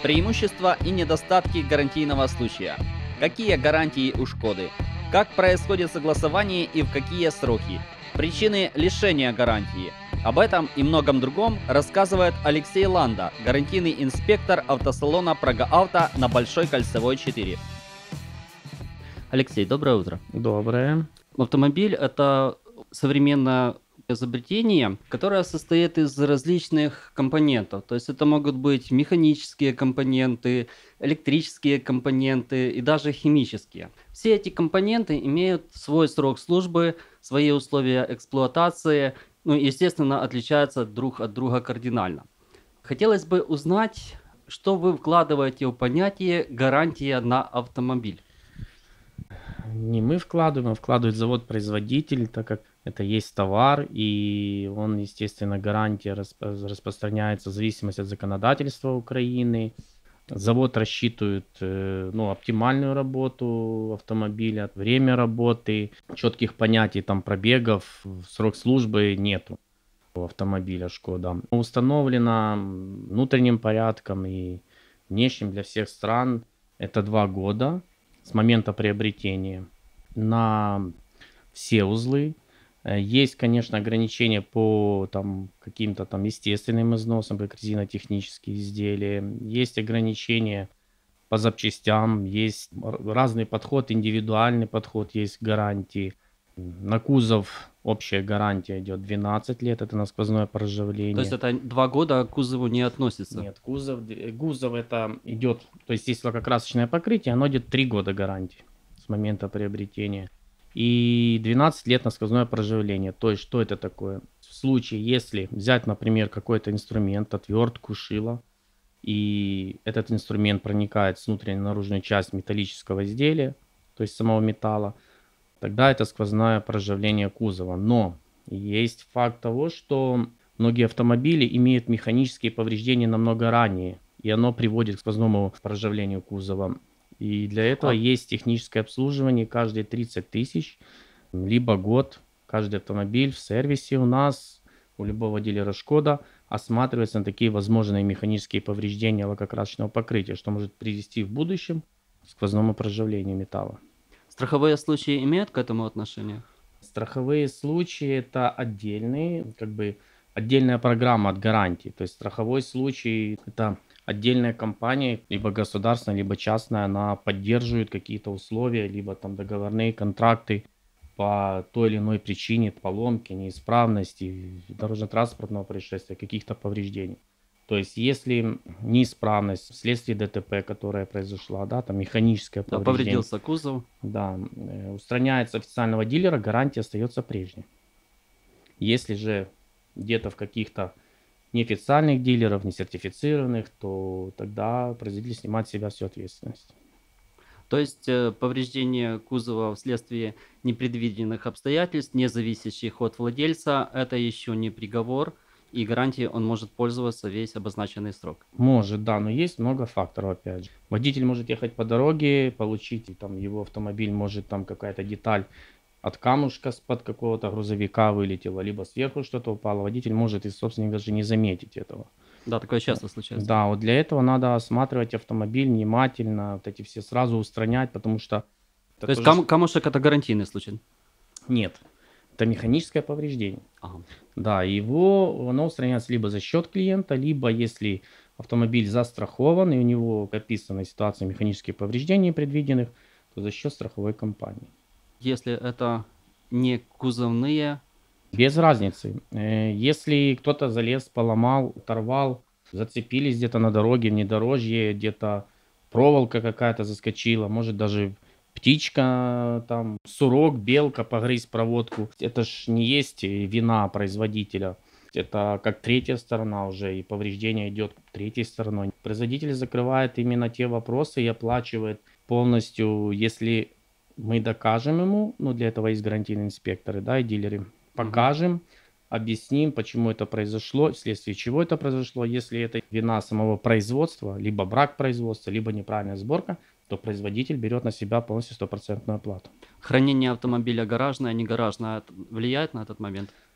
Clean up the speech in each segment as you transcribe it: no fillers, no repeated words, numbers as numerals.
Преимущества и недостатки гарантийного случая. Какие гарантии у Шкоды? Как происходит согласование и в какие сроки? Причины лишения гарантии. Об этом и многом другом рассказывает Алексей Ланда, гарантийный инспектор автосалона Прага Авто на Большой Кольцевой 4. Алексей, доброе утро. Доброе. Автомобиль – это современное изобретение, которое состоит из различных компонентов. То есть это могут быть механические компоненты, электрические компоненты и даже химические. Все эти компоненты имеют свой срок службы, свои условия эксплуатации, естественно, отличаются друг от друга кардинально. Хотелось бы узнать, что вы вкладываете в понятие «гарантия на автомобиль». Не мы вкладываем, а вкладывает завод-производитель, так как это есть товар, и он, естественно, гарантия распространяется в зависимости от законодательства Украины. Завод рассчитывает оптимальную работу автомобиля, время работы, четких понятий там пробегов, срок службы нету у автомобиля Шкода. Установлено внутренним порядком и внешним для всех стран это 2 года с момента приобретения на все узлы. Есть, конечно, ограничения по каким-то естественным износам, как резинотехнические изделия. Есть ограничения по запчастям, есть разный подход, индивидуальный подход, есть гарантии. На кузов общая гарантия идет 12 лет, это на сквозное проржавление. То есть это 2 года к кузову не относится? Нет, кузов это идет, то есть если лакокрасочное покрытие, оно идет 3 года гарантии с момента приобретения. И 12 лет на сквозное проржавление. То есть что это такое? В случае, если взять, например, какой-то инструмент, отвертку, шило, и этот инструмент проникает в внутреннюю и наружную часть металлического изделия, то есть самого металла, тогда это сквозное проржавление кузова. Но есть факт того, что многие автомобили имеют механические повреждения намного ранее, и оно приводит к сквозному проржавлению кузова. И для этого есть техническое обслуживание каждые 30 тысяч, либо год. Каждый автомобиль в сервисе у нас, у любого дилера Шкода, осматривается на такие возможные механические повреждения лакокрасочного покрытия, что может привести в будущем к сквозному проржавлению металла. Страховые случаи имеют к этому отношение? Страховые случаи это отдельная программа от гарантии. То есть страховой случай это отдельная компания, либо государственная, либо частная, она поддерживает какие-то условия, либо договорные контракты по той или иной причине, поломки, неисправности, дорожно-транспортного происшествия, каких-то повреждений. То есть если неисправность вследствие ДТП, которая произошла, механическое повреждение. Повредился кузов. Устраняется официального дилера, гарантия остается прежней. Если же где-то в каких-то неофициальных дилеров, не сертифицированных, то тогда производитель снимает с себя всю ответственность. То есть повреждение кузова вследствие непредвиденных обстоятельств, не зависящих от владельца, это еще не приговор, и гарантией он может пользоваться весь обозначенный срок. Может, да, но есть много факторов, опять же. Водитель может ехать по дороге, получить, его автомобиль может какая-то деталь от камушка с-под какого-то грузовика вылетела, либо сверху что-то упало. Водитель может и собственник даже не заметить этого. Да, такое часто случается. Да, вот для этого надо осматривать автомобиль внимательно, эти все сразу устранять, потому что... То есть камушек это гарантийный случай? Нет, это механическое повреждение. Ага. Да, оно устраняется либо за счет клиента, либо если автомобиль застрахован и у него описана ситуация механических повреждений предвиденных, то за счет страховой компании. Если это не кузовные? Без разницы. Если кто-то залез, поломал, оторвал, зацепились где-то на дороге, внедорожье, где-то проволока какая-то заскочила, может даже птичка, сурок, белка погрызть проводку. Это ж не есть вина производителя. Это как третья сторона уже, и повреждение идет третьей стороной. Производитель закрывает именно те вопросы и оплачивает полностью, если мы докажем ему, для этого есть гарантийные инспекторы, и дилеры, покажем, объясним, почему это произошло, вследствие чего это произошло. Если это вина самого производства, либо брак производства, либо неправильная сборка, то производитель берет на себя полностью 100% оплату. Хранение автомобиля гаражное, не гаражное влияет на этот момент?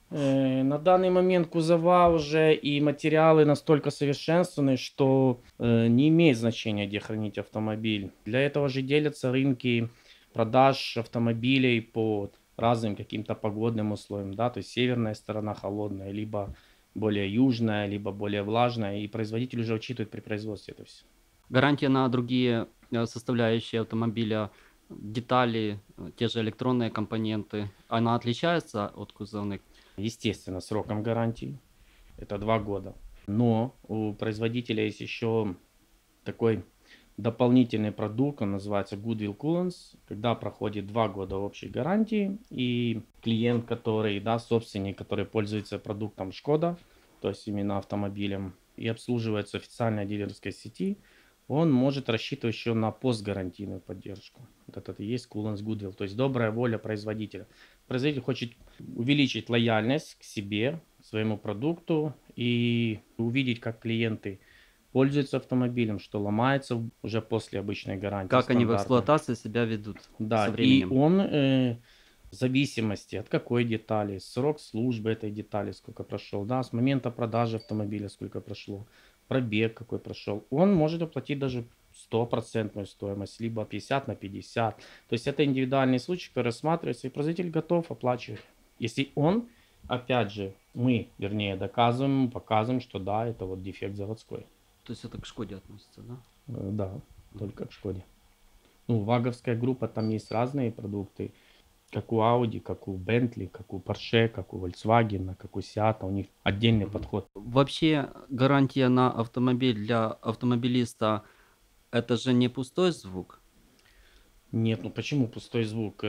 На данный момент кузова уже и материалы настолько совершенствованы, что не имеет значения, где хранить автомобиль. Для этого же делятся рынки продаж автомобилей по разным каким-то погодным условиям, да, то есть северная сторона холодная, либо более южная, либо более влажная, и производитель уже учитывает при производстве это все. Гарантия на другие составляющие автомобиля, детали, те же электронные компоненты, она отличается от кузовных? Естественно, сроком гарантии это 2 года. Но у производителя есть еще такой дополнительный продукт, он называется Goodwill Coolants, когда проходит 2 года общей гарантии, и клиент, который, да, собственник, который пользуется продуктом Шкода, то есть именно автомобилем, и обслуживается официальной дилерской сети, он может рассчитывать еще на постгарантийную поддержку. Вот это и есть Coolants Goodwill, то есть добрая воля производителя. Производитель хочет увеличить лояльность к себе, к своему продукту и увидеть, как клиенты пользуются автомобилем, что ломается уже после обычной гарантии Как они в стандартной. эксплуатации себя ведут Да, со и временем? он в зависимости от какой детали, срок службы этой детали, сколько прошел, да, с момента продажи автомобиля, сколько прошло, пробег какой прошел, он может оплатить даже стопроцентную стоимость, либо 50 на 50. То есть это индивидуальный случай, который рассматривается, и производитель готов оплачивать. Если он, опять же, мы, вернее, доказываем, показываем, что да, это вот дефект заводской. То есть это к Шкоде относится, да? Да, только к Шкоде. Ну, ваговская группа, там есть разные продукты, как у Audi, как у Bentley, как у Porsche, как у Volkswagen, как у Seat, у них отдельный подход. Вообще гарантия на автомобиль для автомобилиста — это же не пустой звук? Нет, ну почему пустой звук?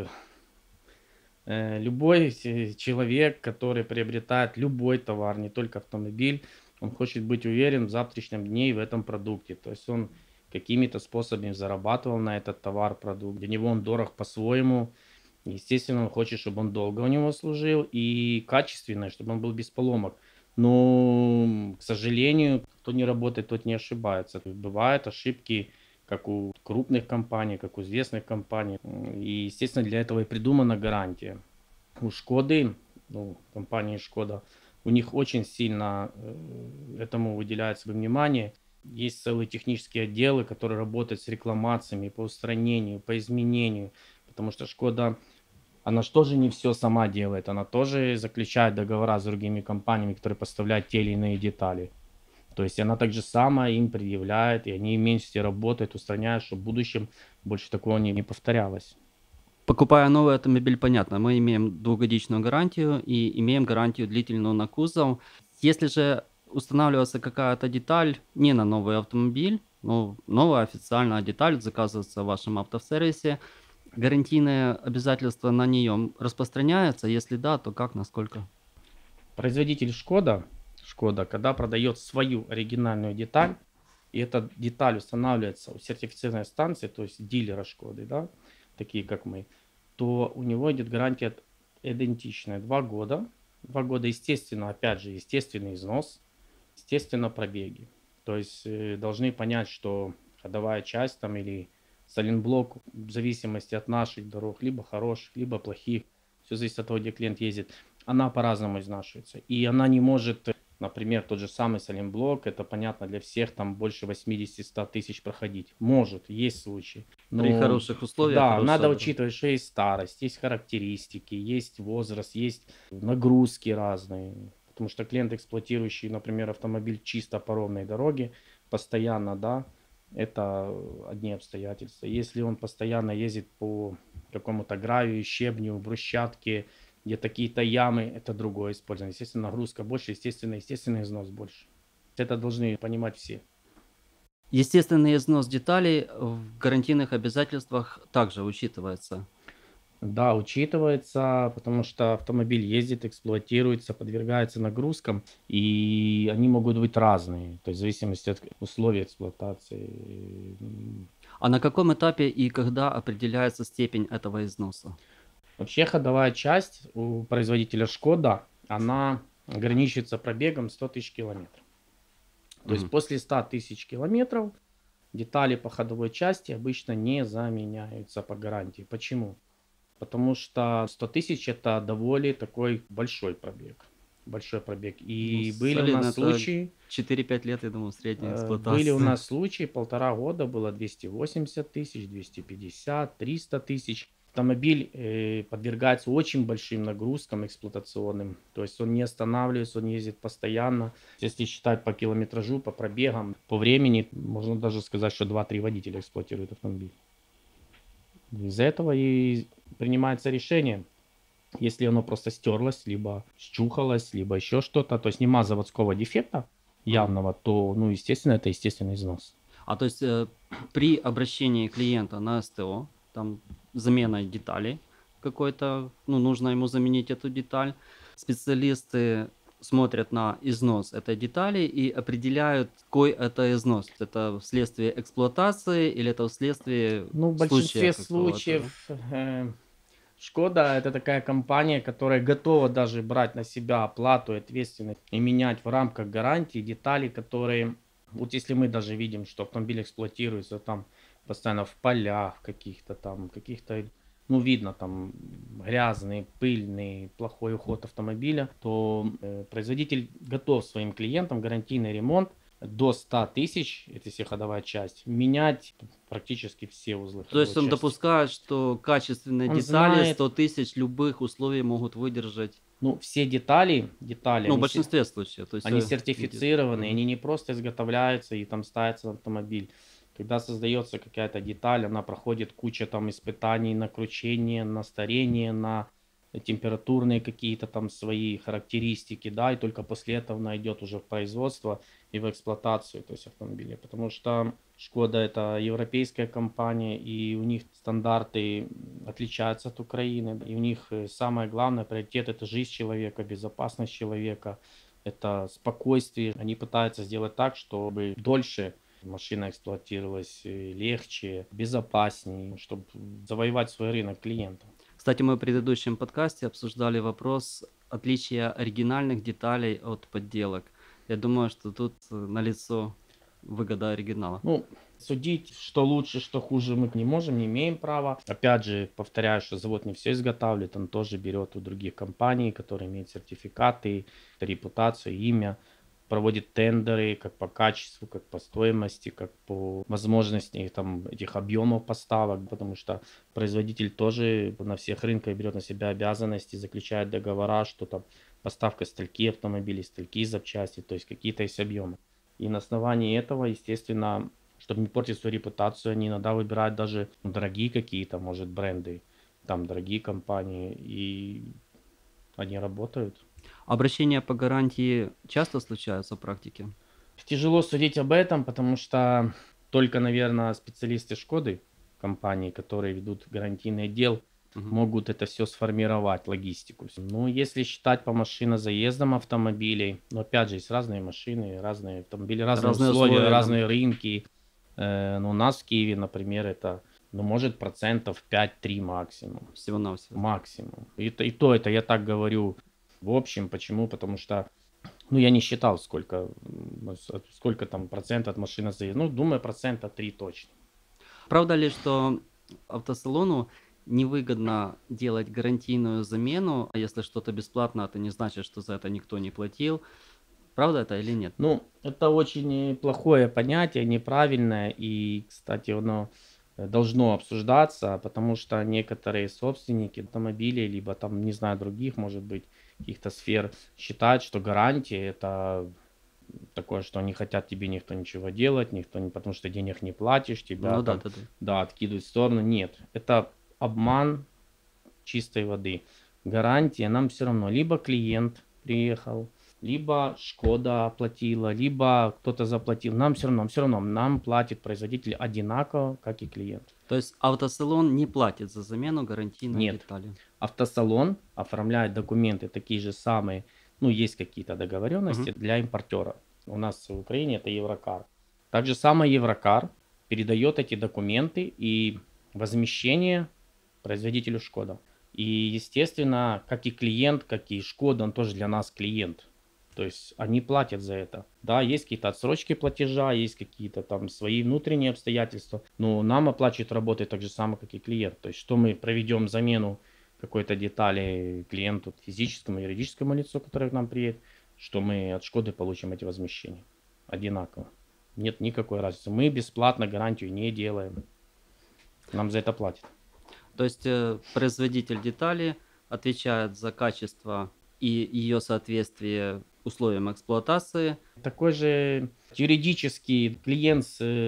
Любой человек, который приобретает любой товар, не только автомобиль, он хочет быть уверен в завтрашнем дне и в этом продукте. То есть он какими-то способами зарабатывал на этот товар, продукт. Для него он дорог по-своему. Естественно, он хочет, чтобы он долго у него служил и качественно, чтобы он был без поломок. Но, к сожалению, кто не работает, тот не ошибается. Бывают ошибки, как у крупных компаний, как у известных компаний. И, естественно, для этого и придумана гарантия. У Шкоды, ну, компании Шкода, у них очень сильно этому выделяется внимание. Есть целые технические отделы, которые работают с рекламациями по устранению, по изменению. Потому что Шкода, она же тоже не все сама делает. Она тоже заключает договора с другими компаниями, которые поставляют те или иные детали. То есть она так же само им предъявляет, и они вместе работают, устраняют, чтобы в будущем больше такого не повторялось. Покупая новый автомобиль, понятно, мы имеем двухгодичную гарантию и имеем гарантию длительную на кузов. Если же устанавливается какая-то деталь не на новый автомобиль, но новая официальная деталь заказывается в вашем автосервисе, гарантийные обязательства на нее распространяются? Если да, то как, насколько? Производитель Шкода, когда продает свою оригинальную деталь, и эта деталь устанавливается у сертифицированной станции, то есть дилера Шкоды, да, такие как мы, то у него идет гарантия идентичная 2 года. 2 года, естественно, опять же, естественный износ, естественно, пробеги. То есть должны понять, что ходовая часть там или сайлентблок в зависимости от наших дорог, либо хороших, либо плохих, все зависит от того, где клиент ездит, она по-разному изнашивается. И она не может, например, тот же самый сайлентблок, это понятно для всех, там больше 80-100 тысяч проходить. Может, есть случаи. При Но хороших условиях, да, надо хорошая учитывать, что есть старость, есть характеристики, есть возраст, есть нагрузки разные. Потому что клиент, эксплуатирующий, например, автомобиль чисто по ровной дороге, постоянно, да, это одни обстоятельства. Если он постоянно ездит по какому-то гравию, щебню, брусчатке, где какие-то ямы, это другое использование. Естественно, нагрузка больше, естественный износ больше. Это должны понимать все. Естественный износ деталей в гарантийных обязательствах также учитывается. Да, учитывается, потому что автомобиль ездит, эксплуатируется, подвергается нагрузкам, и они могут быть разные, то есть в зависимости от условий эксплуатации. А на каком этапе и когда определяется степень этого износа? Вообще ходовая часть у производителя Шкода, она ограничивается пробегом 100 тысяч километров. То есть Мгм. после 100 тысяч километров детали по ходовой части обычно не заменяются по гарантии. Почему? потому что 100 тысяч это довольно такой большой пробег. Большой пробег. Ну, И были у солидно, нас это случаи, 4-5 лет, я думаю, средняя были у эксплуатация. нас случаи, 1,5 года было 280 тысяч, 250, 300 тысяч. Автомобиль подвергается очень большим нагрузкам эксплуатационным. То есть он не останавливается, он ездит постоянно. Если считать по километражу, по пробегам, по времени, можно даже сказать, что 2-3 водителя эксплуатируют автомобиль. Из-за этого и принимается решение, если оно просто стерлось, либо счухалось, либо еще что-то, то есть нема заводского дефекта Ага. явного, то, ну, естественно, это естественный износ. А то есть при обращении клиента на СТО, там замена деталей какой-то, ну, нужно ему заменить эту деталь, специалисты смотрят на износ этой детали и определяют, какой это износ. Это вследствие эксплуатации или это вследствие Ну, в случая большинстве какого-то, да? случаев Шкода это такая компания, которая готова даже брать на себя оплату и ответственность и менять в рамках гарантии детали, которые, вот если мы даже видим, что автомобиль эксплуатируется там постоянно в полях каких-то там, каких-то, ну видно там грязный, пыльный, плохой уход автомобиля, то производитель готов своим клиентам гарантийный ремонт до 100 тысяч, это если ходовая часть, менять практически все узлы То есть ходовой он части. допускает, что качественные Он детали знает, 100 тысяч любых условий могут выдержать. ну, все детали, Ну, в большинстве случаев. То есть, они где- сертифицированы, Мгм. они не просто изготовляются и там ставятся на автомобиль. Когда создается какая-то деталь, она проходит куча там испытаний на кручение, на старение, на температурные какие-то там свои характеристики, да, и только после этого она идет уже в производство и в эксплуатацию, то есть автомобиля. Потому что Шкода это европейская компания, и у них стандарты отличаются от Украины, и у них самое главное приоритет это жизнь человека, безопасность человека, это спокойствие. Они пытаются сделать так, чтобы дольше машина эксплуатировалась легче, безопаснее, чтобы завоевать свой рынок клиентов. Кстати, мы в предыдущем подкасте обсуждали вопрос отличия оригинальных деталей от подделок. Я думаю, что тут налицо выгода оригинала. Ну, судить, что лучше, что хуже, мы не можем, не имеем права. Опять же, повторяю, что завод не все изготавливает, он тоже берет у других компаний, которые имеют сертификаты, репутацию, имя, проводит тендеры как по качеству, как по стоимости, как по возможности там, этих объемов поставок, потому что производитель тоже на всех рынках берет на себя обязанности, заключает договора, что там поставка стольки автомобилей, стольки запчасти, то есть какие-то есть объемы. И на основании этого, естественно, чтобы не портить свою репутацию, они иногда выбирают даже дорогие какие-то, может, бренды, там дорогие компании, и они работают. Обращения по гарантии часто случаются в практике? Тяжело судить об этом, потому что только, наверное, специалисты Шкоды, компании, которые ведут гарантийный отдел, Мгм. могут это все сформировать, логистику. Ну, если считать по машинозаездам автомобилей, но опять же, есть разные машины, разные автомобили, разные Разные условия, условия, да, разные рынки. Ну, у нас в Киеве, например, это, ну, может, процентов 5-3 максимум. всего-навсего. Максимум. И то это я так говорю в общем. Почему? Потому что, ну, я не считал, сколько там процентов от машины заезд. Ну, думаю, процента 3 точно. Правда ли, что автосалону невыгодно делать гарантийную замену, а если что-то бесплатно, это не значит, что за это никто не платил? Правда это или нет? Ну, это очень плохое понятие, неправильное, и, кстати, оно должно обсуждаться, потому что некоторые собственники автомобилей, либо там, не знаю, других, может быть, каких-то сфер, считают, что гарантия это такое, что они хотят тебе никто ничего делать, никто не, потому что денег не платишь, тебя Ну да, там, да, да. да, откидывают в сторону. Нет, это обман чистой воды. Гарантия нам все равно. Либо клиент приехал, либо Шкода оплатила, либо кто-то заплатил. Нам все равно, нам платит производитель одинаково, как и клиент. То есть автосалон не платит за замену гарантийной Нет, детали. автосалон оформляет документы такие же самые, ну, есть какие-то Мгм. договоренности для импортера. У нас в Украине это Еврокар. Так же самое Еврокар передает эти документы и возмещение производителю Шкода. И, естественно, как и клиент, как и Шкода, он тоже для нас клиент. То есть они платят за это. Да, есть какие-то отсрочки платежа, есть какие-то там свои внутренние обстоятельства. Но нам оплачивают работы так же самое, как и клиент. То есть что мы проведем замену какой-то детали клиенту, физическому, юридическому лицу, который к нам приедет, что мы от Шкоды получим эти возмещения. Одинаково. Нет никакой разницы. Мы бесплатно гарантию не делаем. Нам за это платят. То есть производитель детали отвечает за качество и ее соответствие условиям эксплуатации. Такой же юридический клиент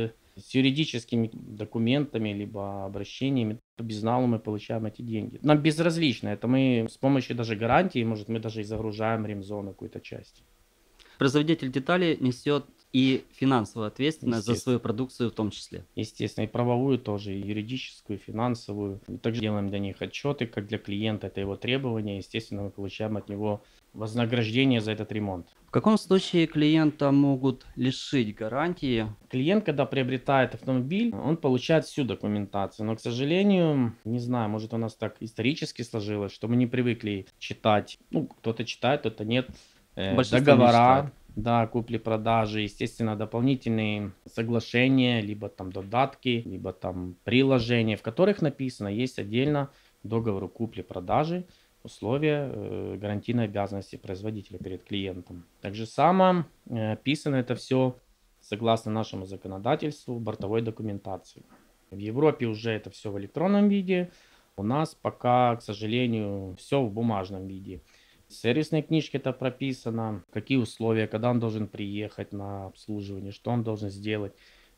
с юридическими документами, либо обращениями, по безналу мы получаем эти деньги. Нам безразлично. Это мы с помощью даже гарантии, может, мы даже и загружаем ремзону какую-то часть. Производитель детали несет и финансовую ответственность за Естественно. свою продукцию в том числе. Естественно, и правовую тоже, и юридическую, и финансовую. Мы также делаем для них отчеты, как для клиента, это его требования. Естественно, мы получаем от него вознаграждение за этот ремонт. В каком случае клиента могут лишить гарантии? Клиент, когда приобретает автомобиль, он получает всю документацию. Но, к сожалению, не знаю, может у нас так исторически сложилось, что мы не привыкли читать. Ну, кто-то читает, кто-то нет. Большинство не Договора, читает. да, купли-продажи, естественно, дополнительные соглашения, либо там додатки, либо там приложения, в которых написано, есть отдельно договору купли-продажи условия гарантийной обязанности производителя перед клиентом. Также само описано это все согласно нашему законодательству в бортовой документации. В Европе уже это все в электронном виде, у нас пока, к сожалению, все в бумажном виде. В сервисной книжке это прописано, какие условия, когда он должен приехать на обслуживание, что он должен сделать.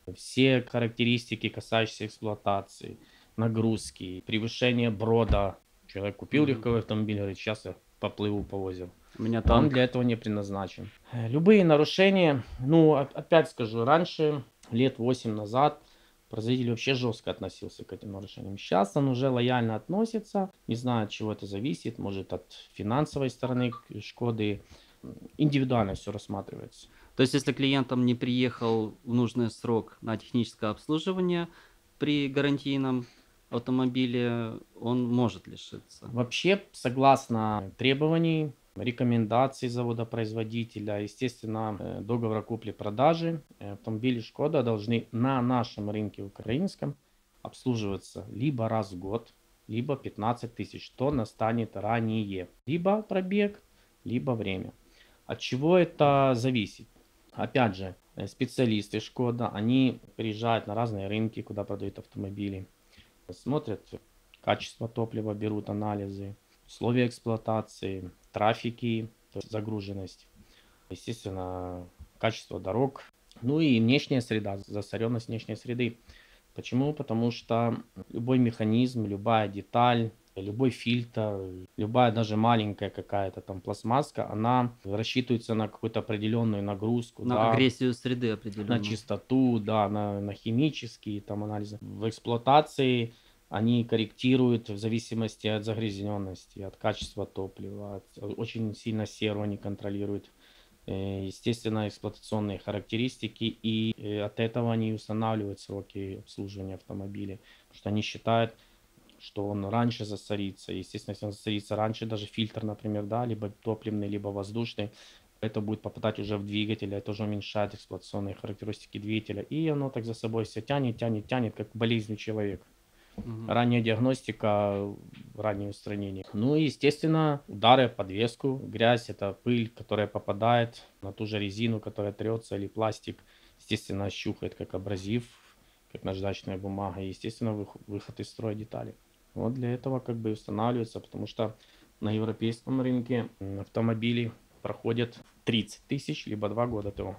Все характеристики, касающиеся эксплуатации, нагрузки, превышение брода. Человек купил легковой автомобиль, говорит, сейчас я поплыву по озеру. У меня Он танк. для этого не предназначен. Любые нарушения, ну, опять скажу, раньше, лет 8 назад, производитель вообще жестко относился к этим нарушениям. Сейчас он уже лояльно относится. Не знаю, от чего это зависит. Может, от финансовой стороны Шкоды. Индивидуально все рассматривается. То есть, если клиентам не приехал в нужный срок на техническое обслуживание при гарантийном автомобиле, он может лишиться. Вообще, согласно требований, рекомендаций завода-производителя, естественно, договора купли-продажи, автомобили Шкода должны на нашем рынке украинском обслуживаться либо раз в год, либо 15 тысяч, что настанет ранее. Либо пробег, либо время. От чего это зависит? Опять же, специалисты Шкода, они приезжают на разные рынки, куда продают автомобили, смотрят качество топлива, берут анализы, условия эксплуатации, трафики, то есть загруженность, естественно, качество дорог, ну и внешняя среда, засоренность внешней среды. Почему? Потому что любой механизм, любая деталь, любой фильтр, любая даже маленькая какая-то там пластмасска, она рассчитывается на какую-то определенную нагрузку. На да, агрессию среды на определенную. чистоту, да, на химические там анализы. В эксплуатации они корректируют в зависимости от загрязненности, от качества топлива, очень сильно серу они контролируют. Естественно, эксплуатационные характеристики, и от этого они устанавливают сроки обслуживания автомобиля, потому что они считают, что он раньше засорится. Естественно, если он засорится раньше, даже фильтр, например, да, либо топливный, либо воздушный, это будет попадать уже в двигатель, это уже уменьшает эксплуатационные характеристики двигателя, и оно так за собой все тянет, как болезнь у человека. Ранняя диагностика, раннее устранение. Ну и, естественно, удары, подвеску, грязь, это пыль, которая попадает на ту же резину, которая трется, или пластик, естественно, щухает как абразив, как наждачная бумага, и, естественно, выход из строя деталей. Вот для этого как бы устанавливается, потому что на европейском рынке автомобили проходят 30 тысяч, либо 2 года ТО.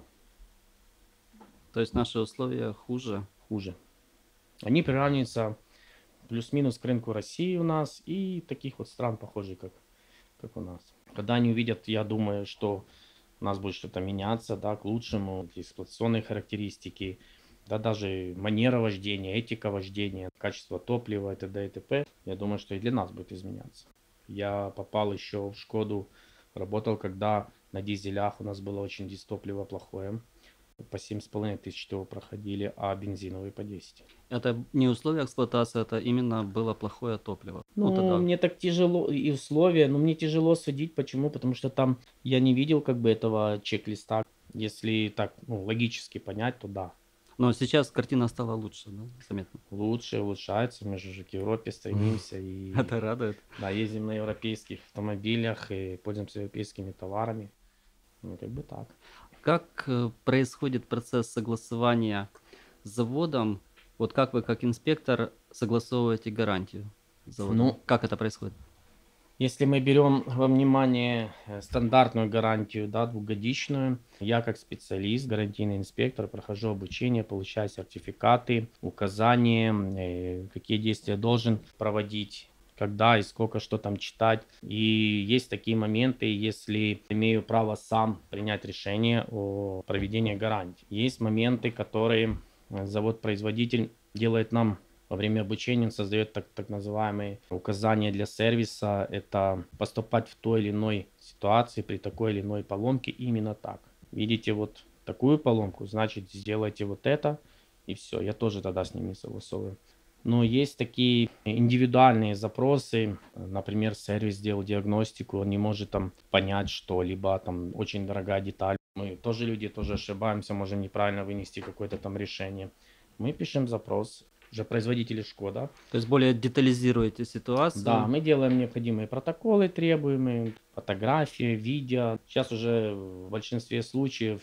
То есть наши условия хуже. Хуже. Они приравниваются плюс-минус к рынку России у нас и таких вот стран, похожих как у нас. Когда они увидят, я думаю, что у нас будет что-то меняться, да, к лучшему, эксплуатационные характеристики, да, даже манера вождения, этика вождения, качество топлива, и т.д. и т.п. Я думаю, что и для нас будет изменяться. Я попал еще в Шкоду, работал, когда на дизелях у нас было очень дистопливо плохое. По 7,5 тысяч ТО проходили, а бензиновые по 10. Это не условия эксплуатации, это именно было плохое топливо. Ну, тогда. мне так тяжело, и условия, но мне тяжело судить. Почему? Потому что там я не видел как бы этого чек-листа. Если так, ну, логически понять, то да. Но сейчас картина стала лучше, да, заметно. Лучше, улучшается, мы же к Европе стремимся и Это радует. да, ездим на европейских автомобилях и пользуемся европейскими товарами. Ну, как бы так. Как происходит процесс согласования с заводом? Вот как вы, как инспектор, согласовываете гарантию с заводом? Ну, Как это происходит? если мы берем во внимание стандартную гарантию, да, двухгодичную, я как специалист, гарантийный инспектор, прохожу обучение, получаю сертификаты, указания, какие действия должен проводить, когда и сколько что там читать. И есть такие моменты, если имею право сам принять решение о проведении гарантии. Есть моменты, которые завод-производитель делает нам во время обучения. Он создает так называемые указания для сервиса. Это поступать в той или иной ситуации при такой или иной поломке именно так. Видите вот такую поломку, значит сделайте вот это и все. Я тоже тогда с ними согласовываю. Но есть такие индивидуальные запросы, например, сервис сделал диагностику, он не может там понять что-либо, там очень дорогая деталь. Мы тоже люди, тоже ошибаемся, можем неправильно вынести какое-то там решение. Мы пишем запрос, уже производители Шкода. То есть более детализируете ситуацию? Да, мы делаем необходимые протоколы требуемые, фотографии, видео. Сейчас уже в большинстве случаев,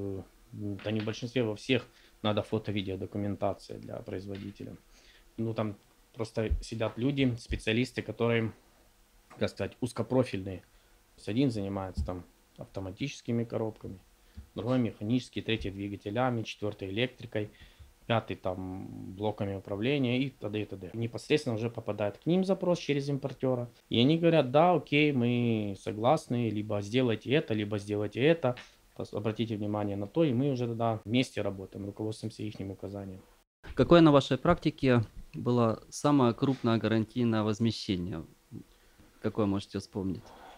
да не в большинстве, во всех надо фото-видео документация для производителя. Ну там просто сидят люди, специалисты, которые, как сказать, узкопрофильные. То есть один занимается там автоматическими коробками, другой механический, третий двигателями, четвертый электрикой, пятый там блоками управления и т.д. и т.д. Непосредственно уже попадает к ним запрос через импортера. И они говорят, да, окей, мы согласны, либо сделайте это, либо сделайте это. Обратите внимание на то, и мы уже тогда вместе работаем, руководствуемся их указанием. Какое на вашей практике было самое крупное гарантийное возмещение? Какое можете вспомнить?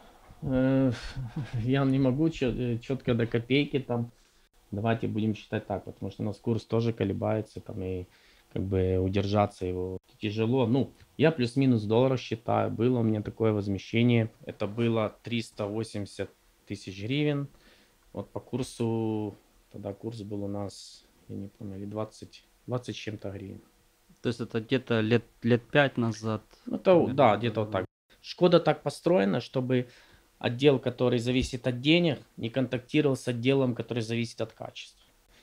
Я не могу четко до копейки там. Давайте будем считать так, потому что у нас курс тоже колебается, там и как бы удержаться его тяжело. Ну, я плюс-минус в долларах считаю. Было у меня такое возмещение. Это было 380 тысяч гривен. Вот по курсу, тогда курс был у нас, я не помню, или 20 с чем-то гривен. То есть это где-то лет 5 назад? Это, да, где-то вот так. Шкода так построена, чтобы отдел, который зависит от денег, не контактировал с отделом, который зависит от качества.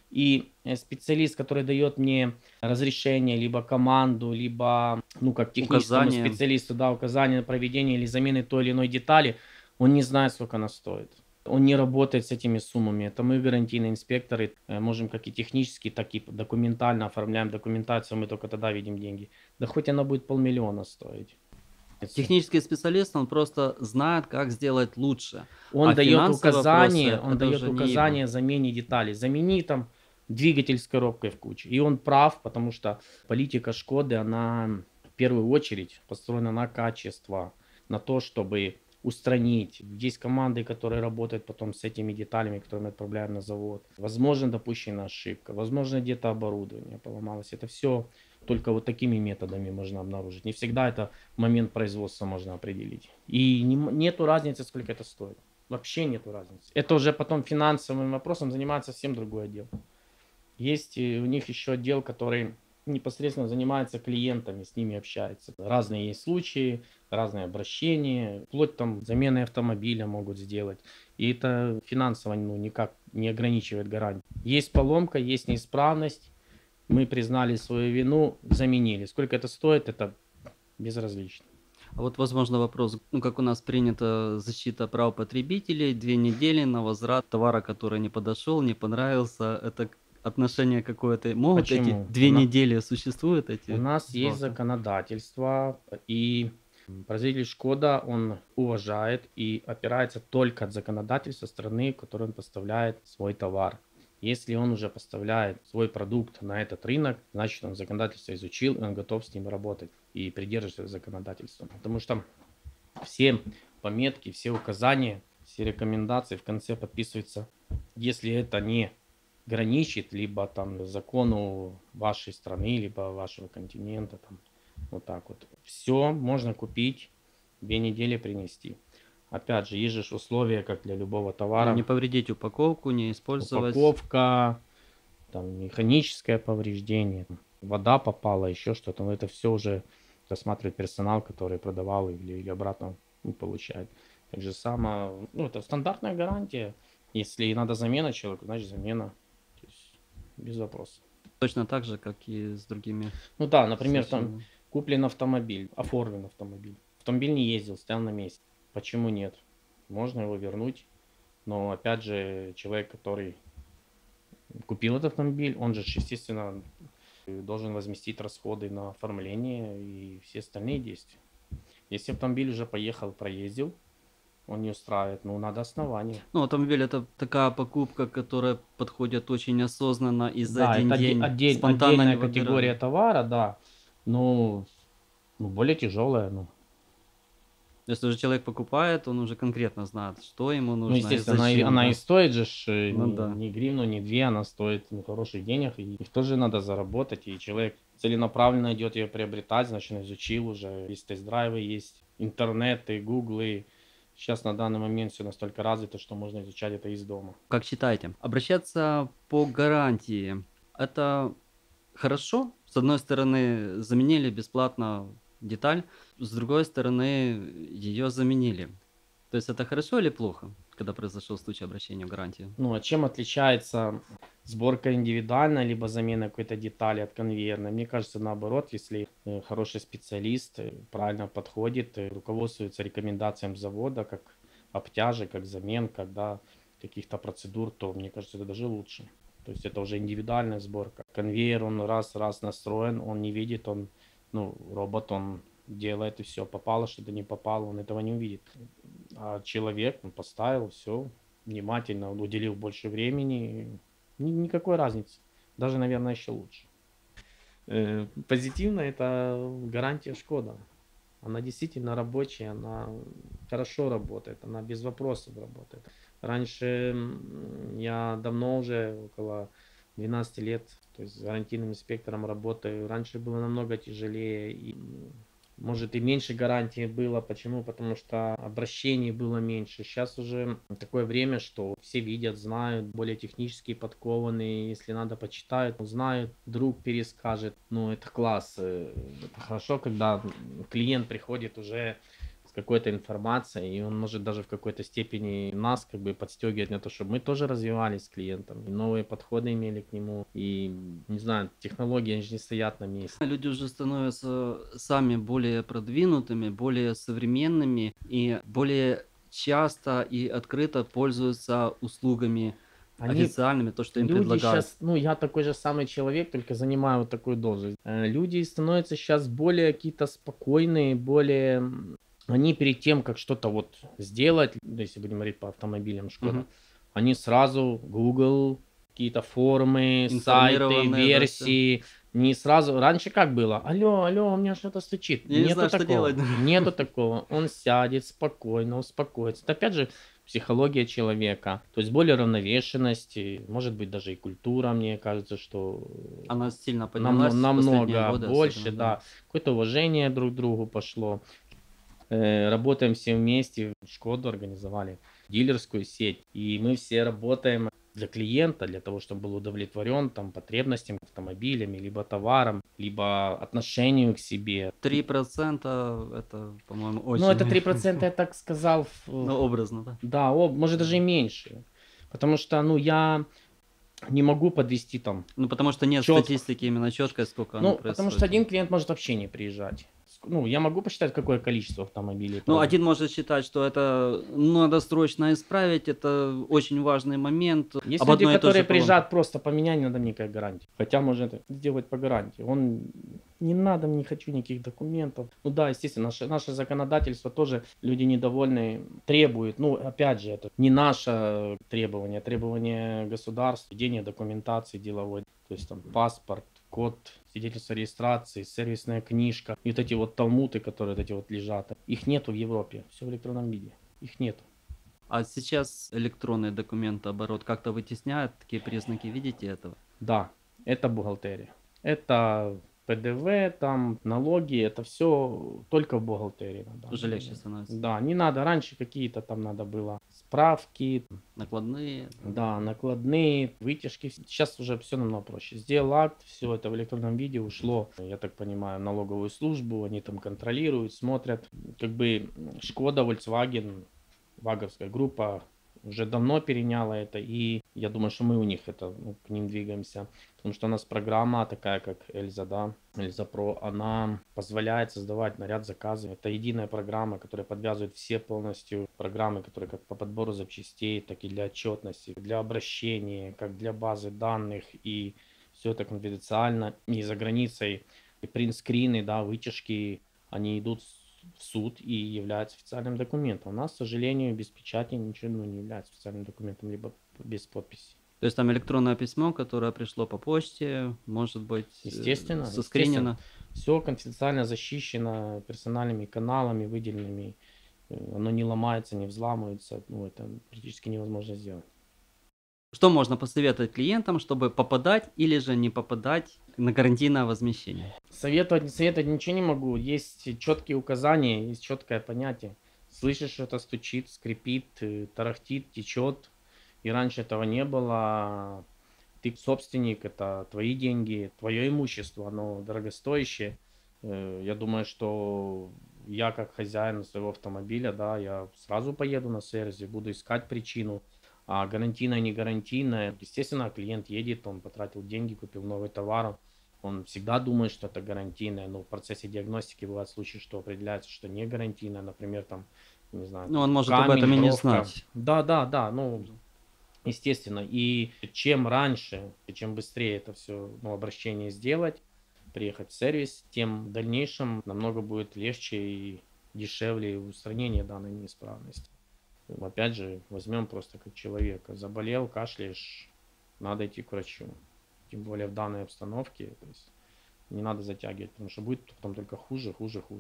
И специалист, который дает мне разрешение, либо команду, либо, ну, как техническому Указания. специалисту, да, указание на проведение или замены той или иной детали, он не знает, сколько она стоит. Он не работает с этими суммами. Это мы, гарантийные инспекторы, можем как и технически, так и документально оформляем документацию, мы только тогда видим деньги. Да хоть она будет 500 000 стоить. Технический специалист, он просто знает, как сделать лучше. Он дает финансовые указания, вопросы, это уже не указания замене деталей. Замени там двигатель с коробкой в куче. И он прав, потому что политика Шкоды, она в первую очередь построена на качество, на то, чтобы устранить. Есть команды, которые работают потом с этими деталями, которые мы отправляем на завод. Возможно, допущена ошибка, возможно, где-то оборудование поломалось. Это все только вот такими методами можно обнаружить. Не всегда это в момент производства можно определить. И нету разницы, сколько это стоит. Вообще нету разницы. Это уже потом финансовым вопросом занимается совсем другой отдел. Есть у них еще отдел, который непосредственно занимается клиентами, с ними общается. Разные есть случаи, разные обращения, вплоть там замены автомобиля могут сделать. И это финансово никак не ограничивает гарантию. Есть поломка, есть неисправность, мы признали свою вину, заменили. Сколько это стоит, это безразлично. А вот, возможно, вопрос, ну, как у нас принята защита прав потребителей, 2 недели на возврат товара, который не подошел, не понравился, это отношение какое-то, могут Почему? эти 2 недели существуют эти? У нас есть законодательство, и производитель Шкода, он уважает и опирается только от законодательства страны, в которой он поставляет свой товар. Если он уже поставляет свой продукт на этот рынок, значит он законодательство изучил, и он готов с ним работать и придерживаться законодательства. Потому что все пометки, все указания, все рекомендации в конце подписываются, если это не граничит либо там закону вашей страны, либо вашего континента, там, вот так вот. Все можно купить, 2 недели принести. Опять же, есть же условия, как для любого товара. Не повредить упаковку, не использовать. Упаковка, там механическое повреждение, вода попала, еще что-то, но это все уже рассматривает персонал, который продавал или обратно получает. Так же само, ну, это стандартная гарантия. Если надо замена человеку, значит замена. То есть без вопросов. Точно так же, как и с другими Ну да, например, там случаями. куплен автомобиль, оформлен автомобиль. Автомобиль не ездил, стоял на месте. Почему нет? Можно его вернуть. Но опять же, человек, который купил этот автомобиль, он же, естественно, должен возместить расходы на оформление и все остальные действия. Если автомобиль уже поехал, проездил, он не устраивает, ну, надо основание. Ну, автомобиль это такая покупка, которая подходит очень осознанно и за Да, один это день спонтанно отдельная не категория выбирали. товара, да, но более тяжелая, ну. Если уже человек покупает, он уже конкретно знает, что ему Ну, нужно и естественно, зачем, она и да. стоит же Ну не, да. не гривну, не две, она стоит ну, хороших денег, и их тоже надо заработать, и человек целенаправленно идет ее приобретать, значит, он изучил уже, есть тест-драйвы, есть интернеты, гуглы. Сейчас на данный момент все настолько развито, что можно изучать это из дома. Как считаете, обращаться по гарантии — это хорошо? С одной стороны, заменили бесплатно деталь, с другой стороны, ее заменили. То есть это хорошо или плохо, когда произошел случай обращения в гарантию? Ну, а чем отличается сборка индивидуальная, либо замена какой-то детали от конвейерной? Мне кажется, наоборот, если хороший специалист правильно подходит, руководствуется рекомендациям завода, как обтяжек, как замен, когда каких-то процедур, то мне кажется, это даже лучше. То есть это уже индивидуальная сборка. Конвейер, он раз настроен, он не видит, он, ну, робот, он делает и все. Попало что-то, не попало, он этого не увидит. А человек, он поставил, все, внимательно уделил больше времени, никакой разницы. Даже, наверное, еще лучше. Позитивно это гарантия Шкода. Она действительно рабочая, она хорошо работает, она без вопросов работает. Раньше я давно уже, около 12 лет, то есть гарантийным инспектором работаю. Раньше было намного тяжелее и может и меньше гарантии было. Почему? Потому что обращений было меньше. Сейчас уже такое время, что все видят, знают, более технически подкованные. Если надо, почитают, узнают, друг перескажет. Ну, это класс. Это хорошо, когда клиент приходит уже с какой-то информацией, и он может даже в какой-то степени нас как бы подстегивать на то, чтобы мы тоже развивались с клиентом, и новые подходы имели к нему, и, не знаю, технологии, они же не стоят на месте. Люди уже становятся сами более продвинутыми, более современными и более часто и открыто пользуются услугами Они официальными, то, что им Люди предлагают. сейчас, ну, я такой же самый человек, только занимаю вот такую должность. Люди становятся сейчас более какие-то спокойные, более... Они перед тем, как что-то вот сделать, если будем говорить по автомобилям Шкода, Мгм. они сразу Google, какие-то форумы, сайты, Информированные, да, все. версии. Не сразу. Раньше как было? Алло, алло, у меня что-то стучит. Я не Нету знаю, что делать. такого. Нету такого. Он сядет спокойно, успокоится. Это опять же психология человека. То есть более равновешенность, и, может быть, даже и культура, мне кажется, что Она сильно поднялась в последние намного годы, больше, особенно, да. да. Какое-то уважение друг к другу пошло. Работаем все вместе. Шкоду организовали дилерскую сеть. И мы все работаем для клиента, для того, чтобы был удовлетворен там, потребностям автомобилями, либо товаром, либо отношению к себе. 3% это, по-моему, Ну, это очень, 3% я так сказал. ну, образно, да. Да, может даже и меньше. Потому что, ну, я не могу подвести там Ну, потому что нет четко. статистики именно четкой, сколько оно Ну, потому что происходит. один клиент может вообще не приезжать. Ну, я могу посчитать, какое количество автомобилей Ну, продано. один может считать, что это надо срочно исправить, это очень важный момент Есть об люди, одной и той же которые поломке. приезжают просто поменять, не надо мне никакой гарантии. Хотя можно это сделать по гарантии. Он не надо, не хочу никаких документов. Ну да, естественно, наше законодательство тоже люди недовольные требуют. Ну, опять же, это не наше требование, требование государства, ведение документации деловой. То есть там паспорт, код, свидетельство о регистрации, сервисная книжка. И вот эти вот талмуды, которые вот эти вот лежат, их нету в Европе. Все в электронном виде. Их нету. А сейчас электронный документооборот как-то вытесняет такие признаки, видите этого? Да, это бухгалтерия. Это ПДВ, там налоги, это все только в бухгалтерии. Уже легче становится. Да, не надо. Раньше какие-то там надо было заправки, Накладные. да, накладные, вытяжки. Сейчас уже все намного проще. Сделал акт, все это в электронном виде ушло, я так понимаю, в налоговую службу, они там контролируют, смотрят. Как бы Шкода, Volkswagen, ваговская группа уже давно переняла это, и я думаю, что мы у них это, ну, к ним двигаемся, потому что у нас программа такая, как Эльза, да, Эльза Про, она позволяет создавать наряд заказы. Это единая программа, которая подвязывает все полностью программы, которые как по подбору запчастей, так и для отчетности, для обращения, как для базы данных, и все это конфиденциально, и за границей, и принтскрины, да, вытяжки, они идут в суд и являются официальным документом. У нас, к сожалению, без печати ничего, ну, не является официальным документом, либо без подписи. То есть там электронное письмо, которое пришло по почте, может быть Естественно, соскринено. все конфиденциально защищено персональными каналами выделенными. Оно не ломается, не взламывается. Ну, это практически невозможно сделать. Что можно посоветовать клиентам, чтобы попадать или же не попадать на гарантийное возмещение? Советовать, не советовать ничего не могу. Есть четкие указания, есть четкое понятие. Слышишь, что-то стучит, скрипит, тарахтит, течет. И раньше этого не было. Ты собственник, это твои деньги, твое имущество, оно дорогостоящее. Я думаю, что я как хозяин своего автомобиля, да, я сразу поеду на сервис, буду искать причину. А гарантийное, не гарантийное, естественно, клиент едет, он потратил деньги, купил новый товар, он всегда думает, что это гарантийное, но в процессе диагностики бывают случаи, что определяется, что не гарантийное, например, там, не знаю, Ну, он может об камень, этом и не бровка. знать. Да, ну, естественно. И чем раньше, и чем быстрее это все, ну, обращение сделать, приехать в сервис, тем в дальнейшем намного будет легче и дешевле устранение данной неисправности. Опять же, возьмем просто как человека. Заболел, кашляешь, надо идти к врачу. Тем более в данной обстановке. То есть не надо затягивать, потому что будет потом только хуже.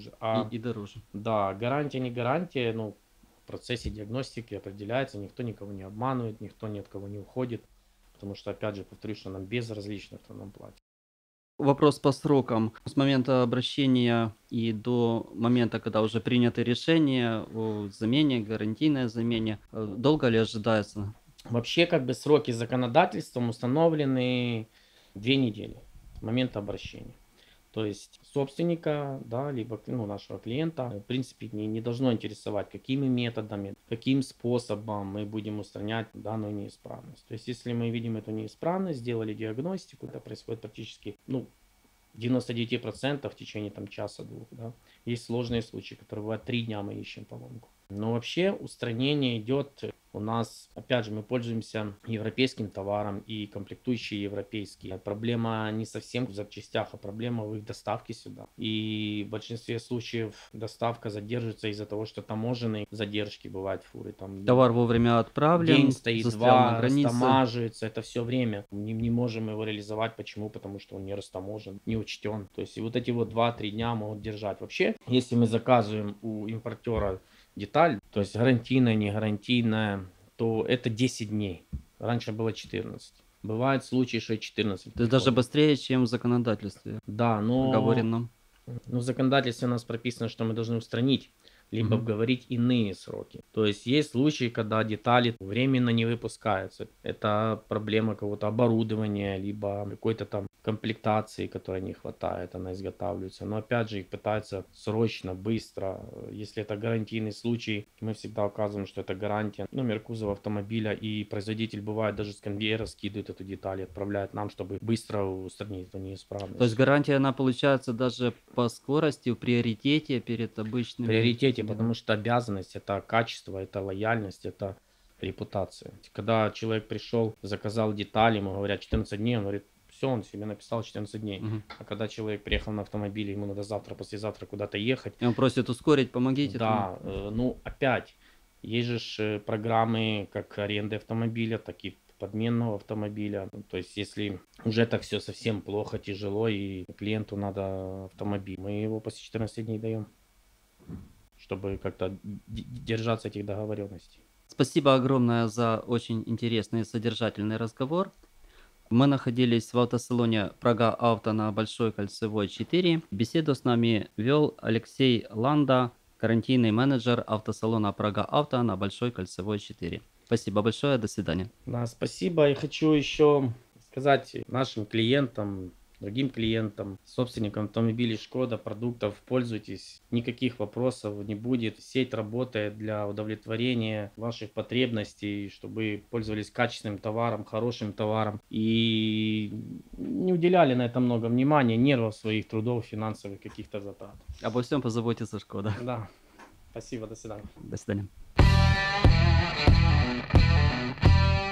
И дороже. Да, гарантия, не гарантия, ну, в процессе диагностики определяется, никто никого не обманывает, никто ни от кого не уходит. Потому что, опять же, повторюсь, что нам безразлично, кто нам платит. Вопрос по срокам. С момента обращения и до момента, когда уже принято решение о замене, гарантийной замене, долго ли ожидается? Вообще, как бы сроки законодательством установлены 2 недели с момента обращения. То есть собственника, да, либо, ну, нашего клиента, в принципе, не должно интересовать, какими методами, каким способом мы будем устранять данную неисправность. То есть если мы видим эту неисправность, сделали диагностику, это происходит практически, ну, 99% в течение там часа-двух, да. Есть сложные случаи, которые бывают 3 дня мы ищем поломку. Но вообще устранение идет у нас, опять же, мы пользуемся европейским товаром и комплектующие европейские. Проблема не совсем в запчастях, а проблема в их доставке сюда. И в большинстве случаев доставка задержится из-за того, что таможенные задержки бывают фуры. Там Товар вовремя отправлен, день стоит, застрял на 2, границе. растамаживается, это все время. Не можем его реализовать. Почему? Потому что он не растаможен, не учтен. То есть и вот эти вот 2-3 дня могут держать. Вообще, если мы заказываем у импортера деталь, то есть гарантийная, не гарантийная, то это 10 дней. Раньше было 14. Бывают случаи, что и 14. То есть даже быстрее, чем в законодательстве Да, но оговоренном. в законодательстве у нас прописано, что мы должны устранить, либо обговорить иные сроки. То есть есть случаи, когда детали временно не выпускаются. Это проблема какого-то оборудования, либо какой-то там комплектации, которой не хватает, она изготавливается. Но опять же их пытаются срочно, быстро. Если это гарантийный случай, мы всегда указываем, что это гарантия. Номер кузова автомобиля, и производитель бывает даже с конвейера скидывает эту деталь и отправляет нам, чтобы быстро устранить эту неисправность. То есть гарантия, она получается даже по скорости, в приоритете перед обычными. В приоритете, потому что обязанность, это качество, это лояльность, это репутация. Когда человек пришел, заказал детали, ему говорят 14 дней, он говорит, все, он себе написал 14 дней. А когда человек приехал на автомобиле, ему надо завтра, послезавтра куда-то ехать. И он просит ускорить, помогите. Да, ну опять, есть же программы как аренды автомобиля, так и подменного автомобиля. То есть, если уже так все совсем плохо, тяжело, и клиенту надо автомобиль, мы его после 14 дней даем, чтобы как-то держаться этих договоренностей. Спасибо огромное за очень интересный и содержательный разговор. Мы находились в автосалоне Прага Авто на Большой Кольцевой 4. Беседу с нами вел Алексей Ланда, гарантийный менеджер автосалона Прага Авто на Большой Кольцевой 4. Спасибо большое, до свидания. Да, спасибо. И хочу еще сказать нашим клиентам, другим клиентам, собственникам автомобилей Шкода, продуктов, пользуйтесь, никаких вопросов не будет. Сеть работает для удовлетворения ваших потребностей, чтобы вы пользовались качественным товаром, хорошим товаром и не уделяли на это много внимания, нервов своих, трудов, финансовых каких-то затрат. Обо всем позаботится Шкода. Да, спасибо, до свидания. До свидания.